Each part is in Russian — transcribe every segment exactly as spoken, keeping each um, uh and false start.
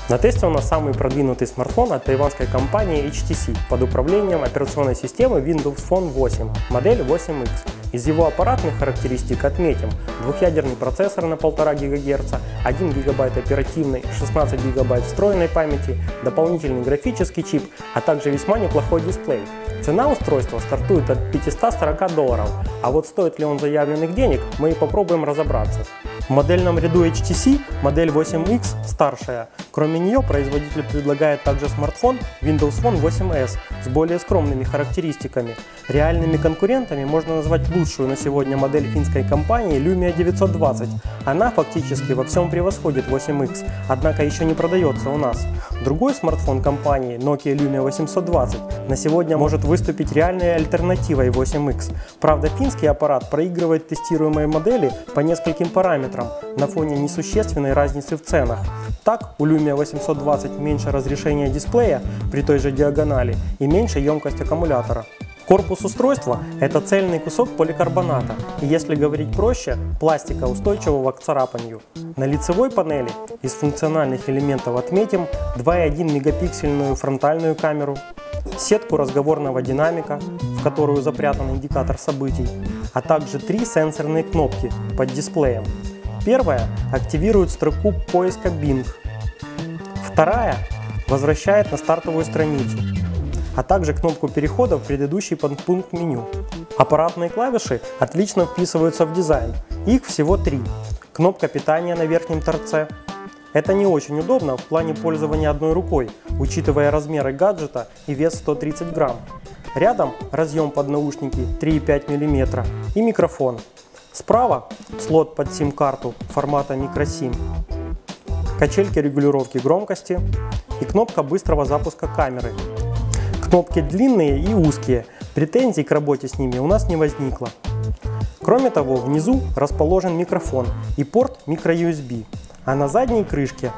На тесте у нас самый продвинутый смартфон от тайванской компании эйч ти си под управлением операционной системы Windows Phone восемь, модель восемь икс. Из его аппаратных характеристик отметим двухъядерный процессор на полтора гигагерца, один гигабайт оперативной, шестнадцать гигабайт встроенной памяти, дополнительный графический чип, а также весьма неплохой дисплей. Цена устройства стартует от пятисот сорока долларов, а вот стоит ли он заявленных денег, мы и попробуем разобраться. В модельном ряду эйч ти си модель восемь икс старшая. Кроме нее производитель предлагает также смартфон Windows Phone восемь эс с более скромными характеристиками. Реальными конкурентами можно назвать лучшую на сегодня модель финской компании Lumia девятьсот двадцать. Она фактически во всем превосходит восемь икс, однако еще не продается у нас. Другой смартфон компании Nokia Lumia восемьсот двадцать на сегодня может выступить реальной альтернативой восемь икс. Правда, финский аппарат проигрывает тестируемой модели по нескольким параметрам на фоне несущественной разницы в ценах. Так, у Lumia восемьсот двадцать меньше разрешение дисплея при той же диагонали и меньше емкость аккумулятора. Корпус устройства – это цельный кусок поликарбоната, и если говорить проще, пластика, устойчивого к царапанию. На лицевой панели из функциональных элементов отметим два и одна мегапиксельную фронтальную камеру, сетку разговорного динамика, в которую запрятан индикатор событий, а также три сенсорные кнопки под дисплеем. Первая активирует строку поиска Bing, вторая возвращает на стартовую страницу, а также кнопку перехода в предыдущий подпункт меню. Аппаратные клавиши отлично вписываются в дизайн, их всего три. Кнопка питания на верхнем торце. Это не очень удобно в плане пользования одной рукой, учитывая размеры гаджета и вес сто тридцать грамм. Рядом разъем под наушники три и пять миллиметра и микрофон. Справа слот под сим-карту формата microSIM, качельки регулировки громкости и кнопка быстрого запуска камеры. Кнопки длинные и узкие, претензий к работе с ними у нас не возникло. Кроме того, внизу расположен микрофон и порт microUSB, а на задней крышке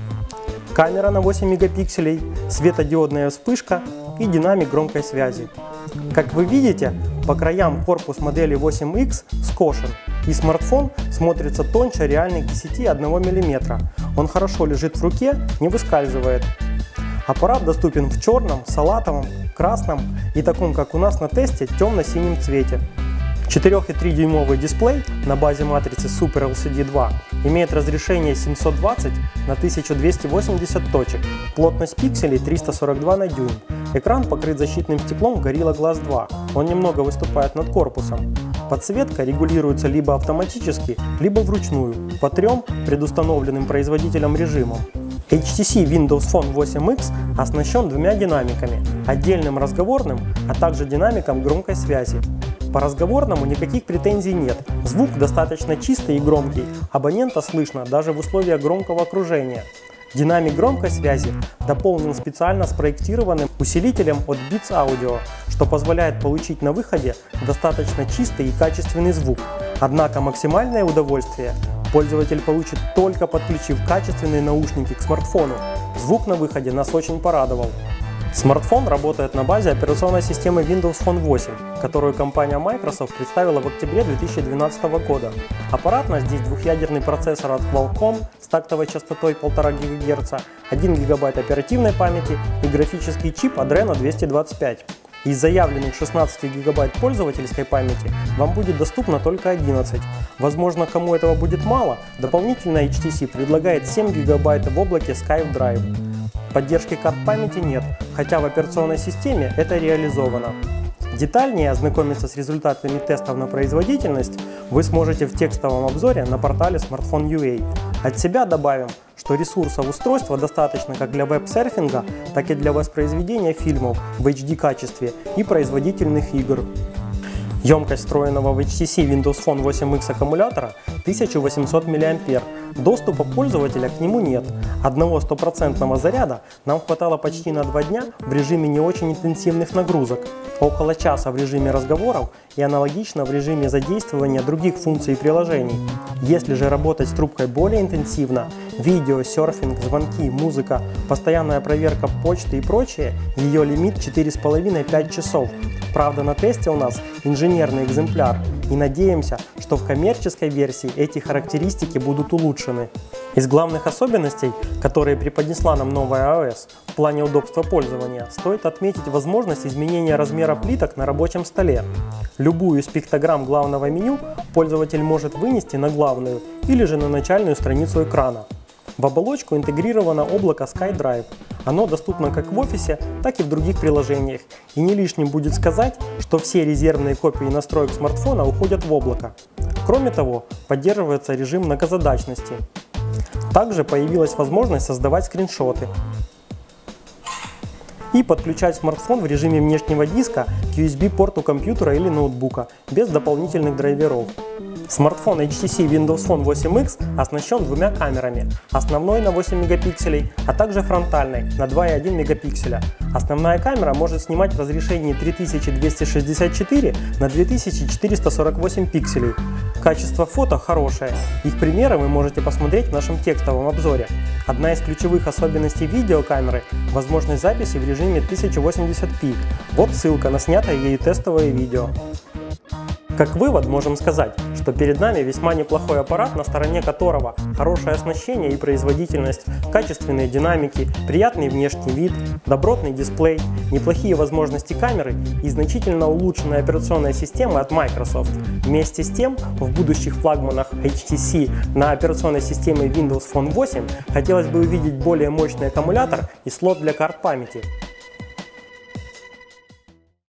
камера на восемь мегапикселей, светодиодная вспышка и динамик громкой связи. Как вы видите, по краям корпус модели восемь икс скошен, и смартфон смотрится тоньше реальных десяти и одного миллиметра. Он хорошо лежит в руке, не выскальзывает. Аппарат доступен в черном, салатовом, красном и таком, как у нас на тесте, темно-синем цвете. четыре и три дюймовый дисплей на базе матрицы Super эл си ди два имеет разрешение семьсот двадцать на тысячу двести восемьдесят точек, плотность пикселей триста сорок два на дюйм. Экран покрыт защитным стеклом Gorilla Glass два, он немного выступает над корпусом. Подсветка регулируется либо автоматически, либо вручную, по трем предустановленным производителем режимам. эйч ти си Windows Phone восемь икс оснащен двумя динамиками, отдельным разговорным, а также динамиком громкой связи. По разговорному никаких претензий нет, звук достаточно чистый и громкий, абонента слышно даже в условиях громкого окружения. Динамик громкой связи дополнен специально спроектированным усилителем от Beats Audio, что позволяет получить на выходе достаточно чистый и качественный звук. Однако максимальное удовольствие пользователь получит только подключив качественные наушники к смартфону. Звук на выходе нас очень порадовал. Смартфон работает на базе операционной системы Windows Phone восемь, которую компания Microsoft представила в октябре две тысячи двенадцатого года. Аппаратно здесь двухъядерный процессор от Qualcomm с тактовой частотой полтора гигагерца, один гигабайт оперативной памяти и графический чип Adreno двести двадцать пять. Из заявленных шестнадцати гигабайт пользовательской памяти вам будет доступно только одиннадцать. Возможно, кому этого будет мало, дополнительно эйч ти си предлагает семь гигабайт в облаке Skype Drive. Поддержки карт памяти нет, хотя в операционной системе это реализовано. Детальнее ознакомиться с результатами тестов на производительность вы сможете в текстовом обзоре на портале смартфон точка ю а. От себя добавим, что ресурсов устройства достаточно как для веб-серфинга, так и для воспроизведения фильмов в эйч ди качестве и производительных игр. Емкость встроенного в эйч ти си Windows Phone восемь икс аккумулятора тысяча восемьсот миллиампер. Доступа пользователя к нему нет. Одного стопроцентного заряда нам хватало почти на два дня в режиме не очень интенсивных нагрузок, около часа в режиме разговоров и аналогично в режиме задействования других функций и приложений. Если же работать с трубкой более интенсивно, видео, серфинг, звонки, музыка, постоянная проверка почты и прочее, ее лимит четыре с половиной — пять часов. Правда, на тесте у нас инженерный экземпляр, и надеемся, что в коммерческой версии эти характеристики будут улучшены. Из главных особенностей, которые преподнесла нам новая iOS в плане удобства пользования, стоит отметить возможность изменения размера плиток на рабочем столе. Любую из пиктограмм главного меню пользователь может вынести на главную или же на начальную страницу экрана. В оболочку интегрировано облако SkyDrive. Оно доступно как в офисе, так и в других приложениях. И не лишним будет сказать, что все резервные копии настроек смартфона уходят в облако. Кроме того, поддерживается режим многозадачности. Также появилась возможность создавать скриншоты и подключать смартфон в режиме внешнего диска к ю эс би-порту компьютера или ноутбука без дополнительных драйверов. Смартфон эйч ти си Windows Phone восемь икс оснащен двумя камерами, основной на восемь мегапикселей, а также фронтальной на два и один мегапикселя. Основная камера может снимать в разрешении три тысячи двести шестьдесят четыре на две тысячи четыреста сорок восемь пикселей. Качество фото хорошее, их примеры вы можете посмотреть в нашем текстовом обзоре. Одна из ключевых особенностей видеокамеры – возможность записи в режиме тысяча восемьдесят пи. Вот ссылка на снятое ею тестовое видео. Как вывод можем сказать, что перед нами весьма неплохой аппарат, на стороне которого хорошее оснащение и производительность, качественные динамики, приятный внешний вид, добротный дисплей, неплохие возможности камеры и значительно улучшенная операционная система от Microsoft. Вместе с тем, в будущих флагманах эйч ти си на операционной системе Windows Phone восемь хотелось бы увидеть более мощный аккумулятор и слот для карт памяти.